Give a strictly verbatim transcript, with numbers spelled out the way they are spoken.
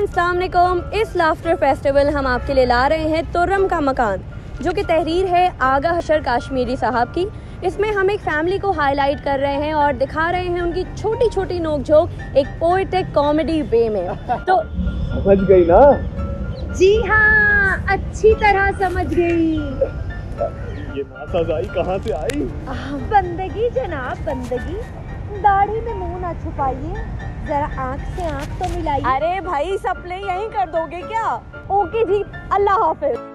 अस्सलाम वालेकुम। इस लाफ्टर फेस्टिवल हम आपके लिए ला रहे हैं तुर्रम का मकान, जो कि तहरीर है आगा हशर काश्मीरी साहब की। इसमें हम एक फैमिली को हाईलाइट कर रहे हैं और दिखा रहे हैं उनकी छोटी छोटी नोक-झोंक एक पोएटिक कॉमेडी वे में। तो समझ गई ना? जी हाँ, अच्छी तरह समझ गई। ये नासज़ाई कहाँ से आई? बंदगी जनाब, बंदगी। दाढ़ी में मुंह ना छुपाइए, जरा आंख से आंख तो मिलाइए। अरे भाई, सप्ले यहीं कर दोगे क्या? ओके जी, अल्लाह हाफिज।